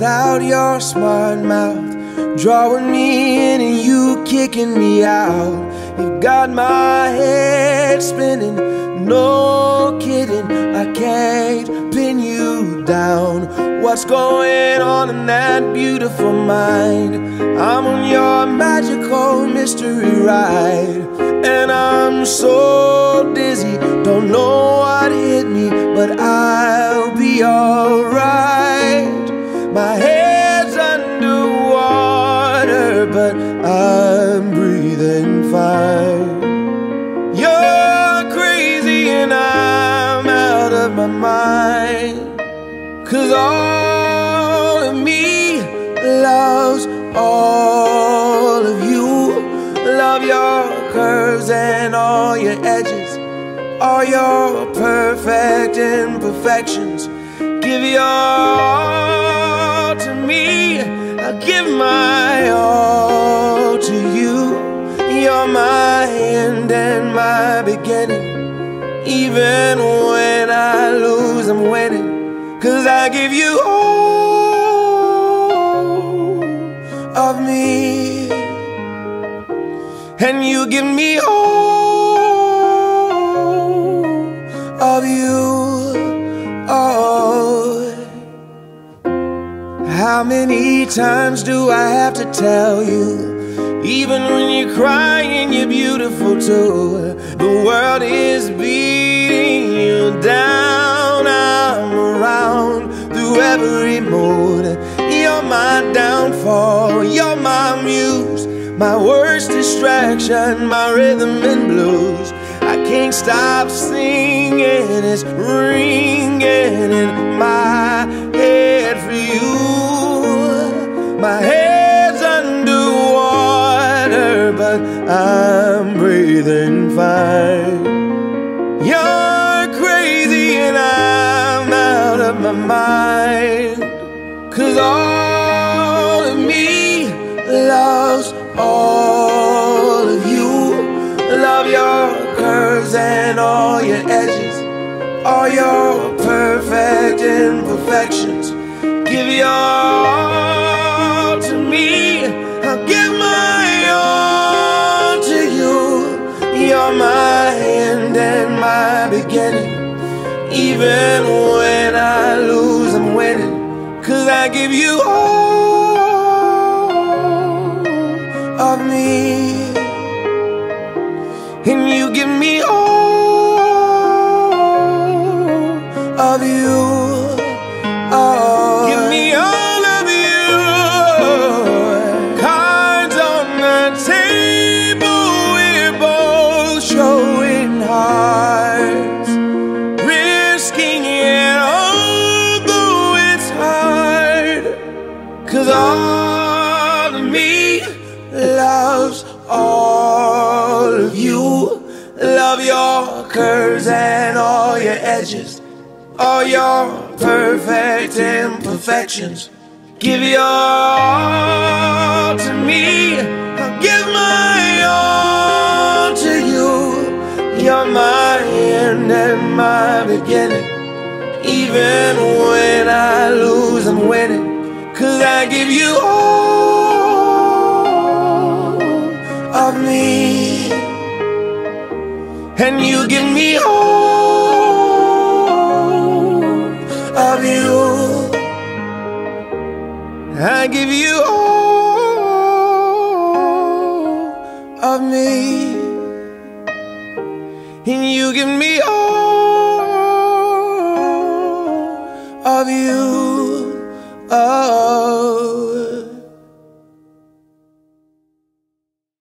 out your smart mouth, drawing me in and you kicking me out. You got my head spinning, no kidding, I can't pin you down. What's going on in that beautiful mind? I'm on your magical mystery ride, and I'm so dizzy, don't know what hit me, but I'll be alright. My head's underwater, but I'm breathing fine. You're crazy and I'm out of my mind, 'cause all of me loves all of you. Love your curves and all your edges, all your perfect imperfections. Give your all to me, I'll give my all to you. You're my end and my beginning. Even when I lose, I'm winning, 'cause I give you all of me, and you give me all of you. Oh, how many times do I have to tell you? Even when you're crying, you're beautiful too. The world is beating you down. I'm around through every mood. You're my downfall, you're my muse, my worst distraction, my rhythm and blues. I can't stop singing, it's ringing in my head for you. My head's underwater, but I'm breathing fine. You're crazy and I'm out of my mind, 'cause all of me loves all of you. Love your curves and all your edges, all your perfect imperfections. Give your all to me, I'll give my all to you. You're my end and my beginning. Even when I lose, I'm winning, 'cause I give you all of me, and you give me all of you. Oh, give me all of you. Cards on the table, we're both showing hearts, risking it although it's hard, 'cause all of me loves all of you. Love your curves and all your edges, all your perfect imperfections. Give your all to me, I'll give my all to you. You're my end and my beginning. Even when I lose, I'm winning, 'cause I give you all of me, and you give me all of you. I give you all of me, and you give me all of you. Oh.